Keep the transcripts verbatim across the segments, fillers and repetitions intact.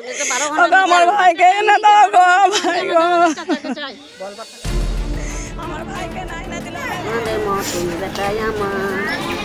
আমার ভাইকে এনে দাও গো, ভাই গো আমার ভাইকে না এনে দিলে আমাদের মতন বেটাই আমার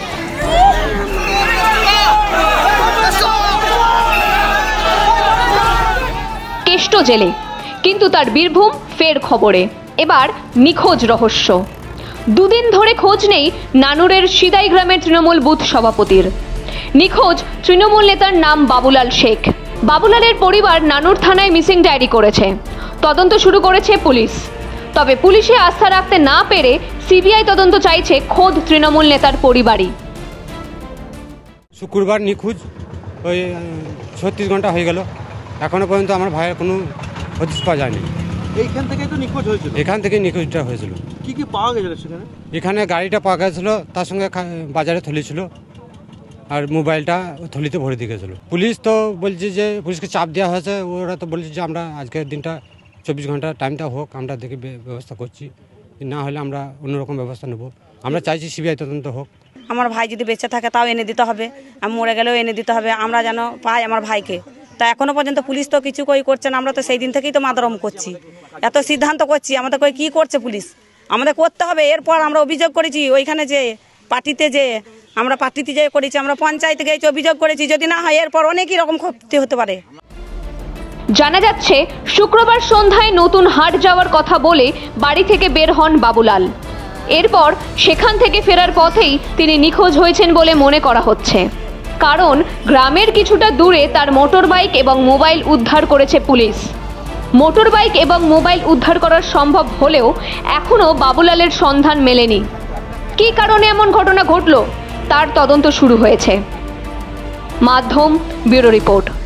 কেষ্ট জেলে, কিন্তু তার বীরভূম ফের খবরে। এবার নিখোঁজ রহস্য। দুদিন ধরে খোঁজ নেই নানুরের সিদাই গ্রামের তৃণমূল বুথ সভাপতির। নিখোঁজ তৃণমূল নেতার নাম বাবুলাল শেখ। বাবুলালের পরিবার নানুর থানায় মিসিং ডায়েরি করেছে। তদন্ত শুরু করেছে পুলিশ। তবে পুলিশে আস্থা রাখতে না পেরে সিবিআই তদন্ত চাইছে খোদ তৃণমূল নেতার পরিবারই। শুক্রবার নিখোঁজ, ওই ছত্রিশ ঘন্টা হয়ে গেল, এখনো পর্যন্ত আমার ভাইয়ের কোনো হদিশ পাওয়া যায়নি। এইখান থেকে তো নিখোঁজ হয়েছিল? এখান থেকে নিখোঁজটা হয়েছিল। কি কি পাওয়া গেছিল সেখানে? এখানে গাড়িটা পাওয়া গেছিল, তার সঙ্গে বাজারে থলি ছিল, আর মোবাইলটা থলিতে ভরে দিয়ে গেছিলো। পুলিশ তো বলছে যে পুলিশকে চাপ দেওয়া হয়েছে, ওরা তো বলছে যে আমরা আজকের দিনটা চব্বিশ ঘন্টা টাইমটা হোক, আমরা দেখে ব্যবস্থা করছি, না হলে আমরা অন্যরকম ব্যবস্থা নেব। আমরা চাইছি সিবিআই তদন্ত হোক। আমার ভাই যদি বেঁচে থাকে তাও এনে দিতে হবে, আমি মরে গেলেও এনে দিতে হবে, আমরা যেন পাই আমার ভাইকে। তা এখনো পর্যন্ত পুলিশ তো কিছু কই করছে না। আমরা তো সেই দিন থেকেই তো মাদরম করছি, এত সিদ্ধান্ত করছি, আমাদের কই কি করছে পুলিশ? আমাদের করতে হবে। এরপর আমরা অভিযোগ করেছি ওইখানে যে পার্টিতে, যে আমরা পার্টিতে যে করেছি, আমরা পঞ্চায়েতে গিয়ে অভিযোগ করেছি। যদি না হয় এরপর অনেকই রকম ক্ষতি হতে পারে। জানা যাচ্ছে শুক্রবার সন্ধ্যায় নতুন হাট যাওয়ার কথা বলে বাড়ি থেকে বের হন বাবুলাল। এরপর সেখান থেকে ফেরার পথেই তিনি নিখোঁজ হয়েছেন বলে মনে করা হচ্ছে, কারণ গ্রামের কিছুটা দূরে তার মোটর বাইক এবং মোবাইল উদ্ধার করেছে পুলিশ। মোটর বাইক এবং মোবাইল উদ্ধার করা সম্ভব হলেও এখনও বাবুলালের সন্ধান মেলেনি। কী কারণে এমন ঘটনা ঘটল তার তদন্ত শুরু হয়েছে। মাধ্যম ব্যুরো রিপোর্ট।